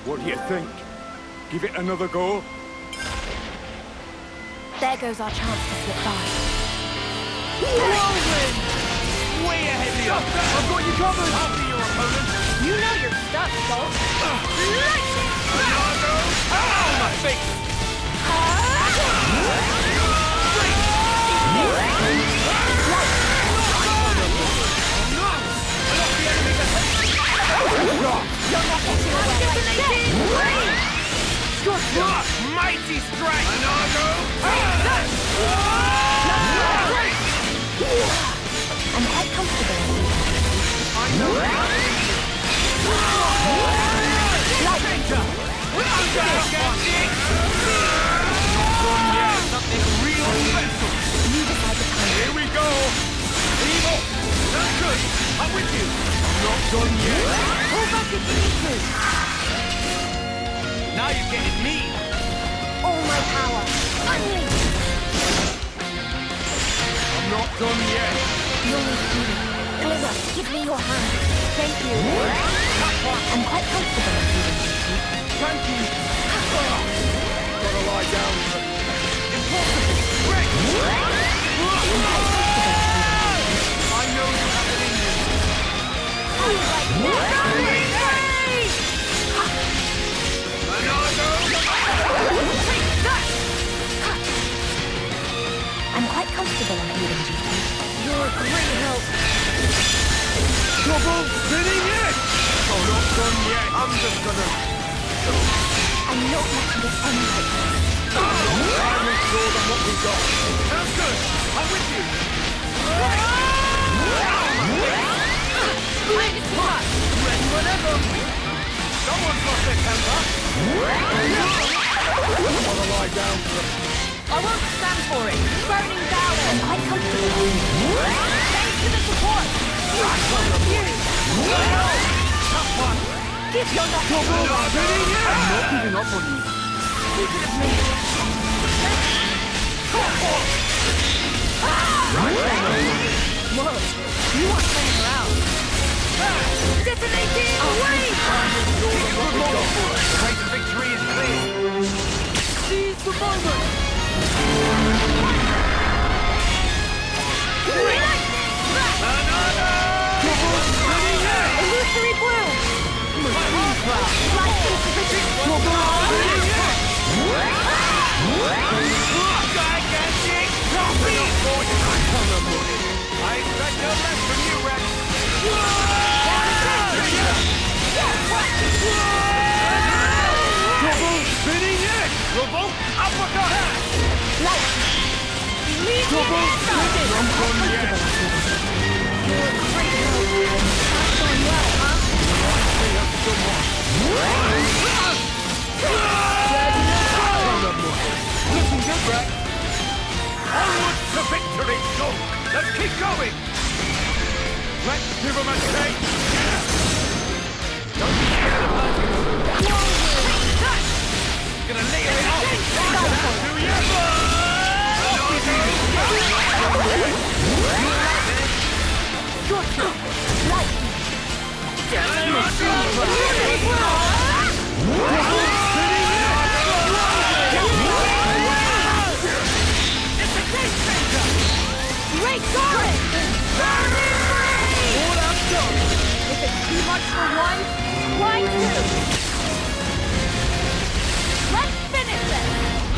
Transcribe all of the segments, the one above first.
What do you think? Give it another go? There goes our chance to slip by. Whirlwind! Way ahead of you! I've got you covered! I'll be your opponent! You know your stuff, Salt. Lightning! Nago! Ow, my face! Mighty strike! Nago! I'm quite comfortable. I know something real special! You decide the time. Here we go! Evil! That's good! I'm with you! I'm not done yet! Pull back if you need to. Now you're getting me! All my power. Unleash. I'm not done yet! You'll need healing. Glimmer, give me your hand. Thank you. I'm quite comfortable in healing. Thank you! Gotta lie down. Impossible! Break! I'm quite comfortable in I know you have it in you! I'm quite comfortable in healing duty. You're a great help. Trouble spinning it! Oh, not done yet! I'm just gonna... I'm not letting this end like this. I'm sure than what we got. Sounds good! I'm with you! Ready whatever. Someone's lost their temper! Gotta lie down. I won't stand for it. Burning down. I'm quite comfortable. Thanks to the support. Tough one! Give your knock. I'm not Giving up on you. Stupid of me. Whoa, you aren't playing around. Detonating! Away! The way to victory is clear! Seize the moment! Illusory bloom! Flash into the Gigantic! I expect no less from you, Rex! Double spinning it! Revolt uppercut! Double spinning! I'm comfortable. You're a great help. That's going well, huh? Looking good, Rex! Onward to victory, go! Let's keep going! Let's give him a shake! Don't be scared of hunting! Gonna lay it off! Do you? Gotcha! Lightning! It's a game changer! Great Garlic! All I'm done! If it's too much for one, why two? Let's finish this!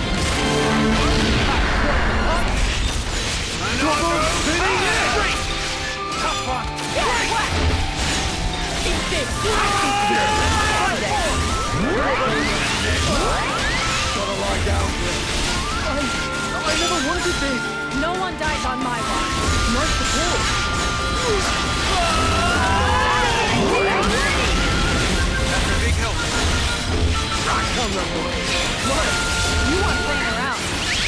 Double spinning it! Great! Tough one! Get wet! Eat this! Gotta lie down. I never wanted this. No one dies on my watch. Nice support. That's a big help. Come on, boy. You aren't playing around.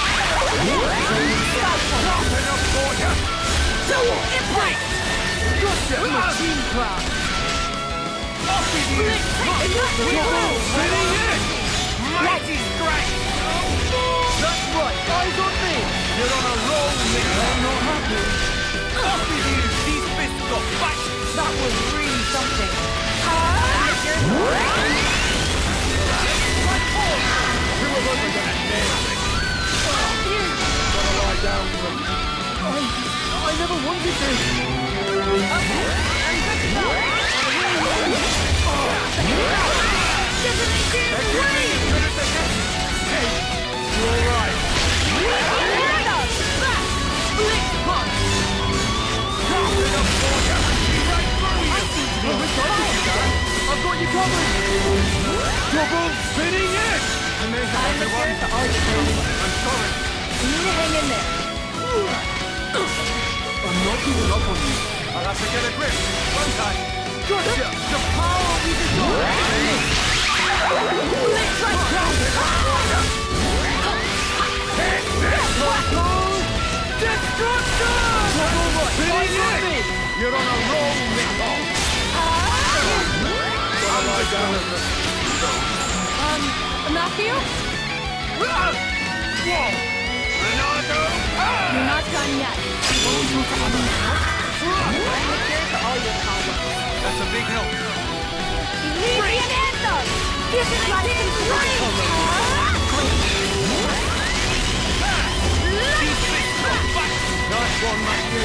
Enough for you! Double impact! Gotcha! Machine crowd! Off with you! Double spinning it! Mighty strike! That's right. Eyes on me. You're on a roll, Nick! I'm not happy. Off with you! These fists got back! That was really something. wanted to. Okay, I'm good to go. Doesn't it do great? Hey, you alright? Split punch! I've got you covered! Double spinning it! I may have I'm everyone. here to argue for you. I'm sorry. You need to hang in there. I'm not giving up on you. I'll have to get a grip. One time. Gotcha! The power we Let's try Destruction! Spinning it! You're on a roll, Nicole. I'll lie down. Matthew? Whoa! Ronaldo! You're not done yet. You won't move to any now. I'm here to all your problems. That's a big help. Brilliant anthem! This is like a great! Nice one, Matthew.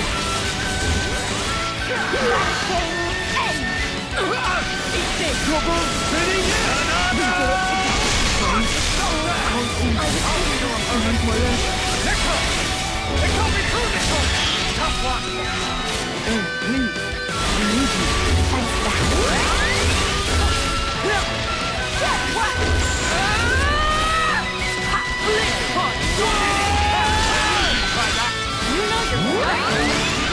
Eat this! Double spinning it! Nicole! Nicole, be true, Nicole! Tough one! Hey, please. I need you. Thanks for the Try that. You know you're right.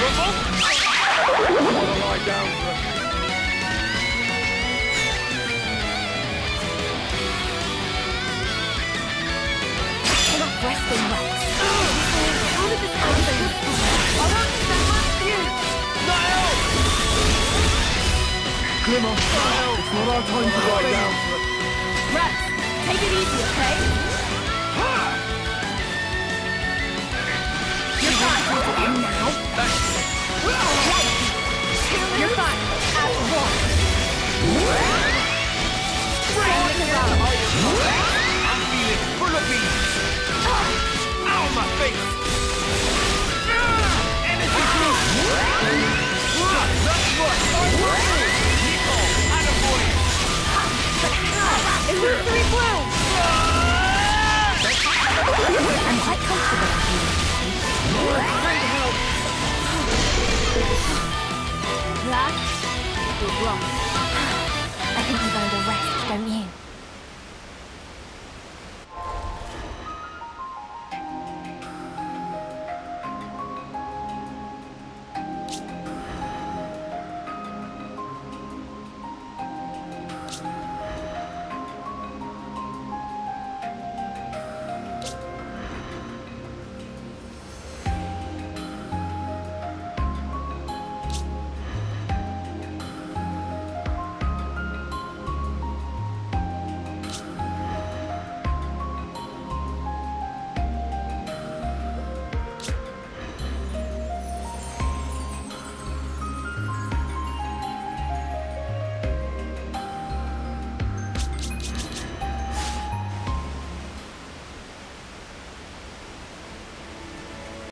I want to lie down for a... Enough resting, Rex. How did this happen? I don't understand you. Glimmer, it's not our time to lie down. Rex, take it easy, okay? You're fine. And now? You're fine. As one. I'm feeling full of beans. Ow, my face! Energy boost! That's what! Nicole, attaboy! Illusory bloom! I'm quite comfortable here. Great help! That was rough.